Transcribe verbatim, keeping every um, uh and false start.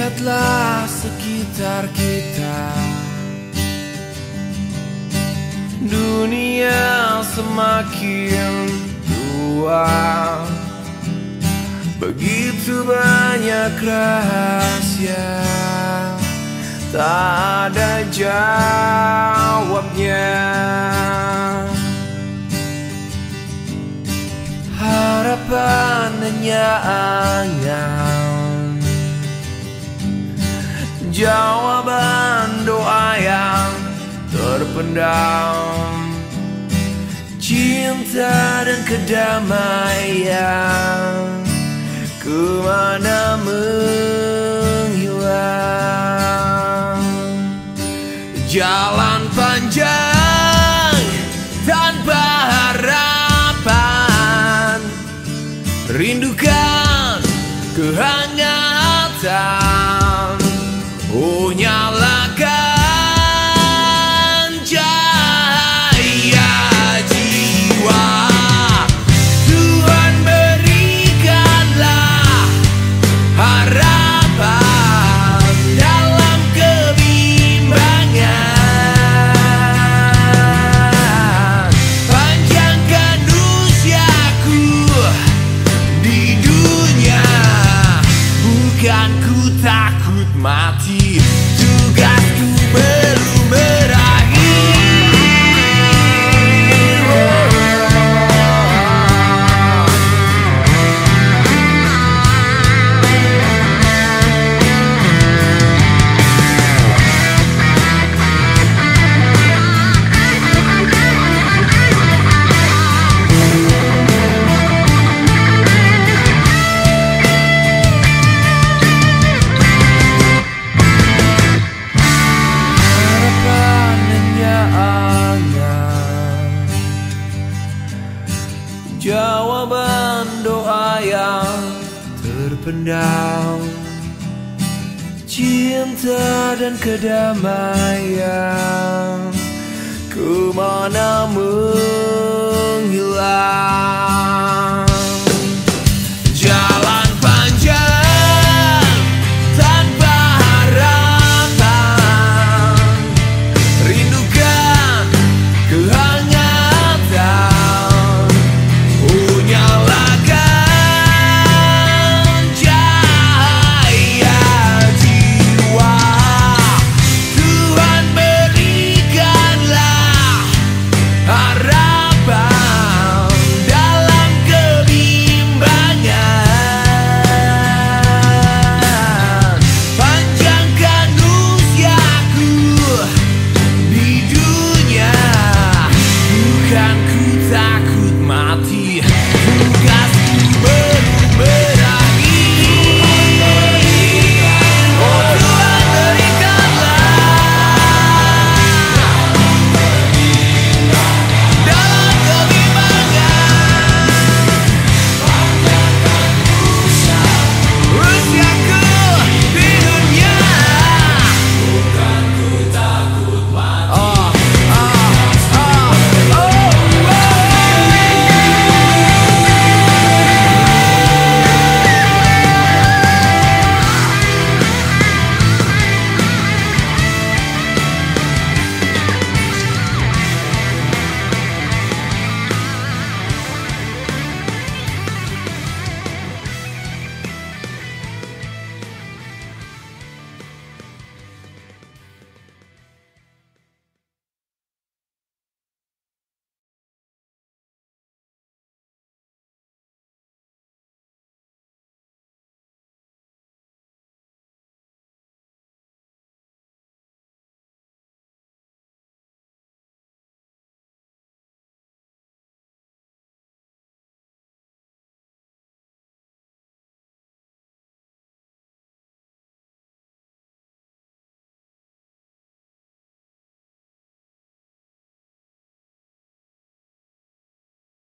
Lihatlah sekitar kita, dunia semakin tua, begitu banyak rahasia, tak ada jawabnya. Harapan hanya angan, jawaban doa yang terpendam, cinta dan kedamaian kemana menghilang. Jalan panjang tanpa harapan, rindukan kehangatan. Oh, nyalakan cahaya jiwa, Tuhan berikanlah harapan dalam kebimbangan. Panjangkan usiaku di dunia, bukan ku takut mati, tugasku belum berakhir. Jawaban doa yang terpendam, cinta dan kedamaian kemana